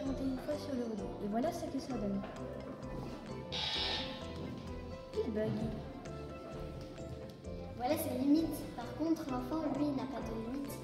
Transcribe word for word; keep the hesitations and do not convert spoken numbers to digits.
quarante et une fois sur le rouleau. Et voilà ce que ça donne. Il bug. Voilà ses limites. Par contre, l'enfant, lui, n'a pas de limites.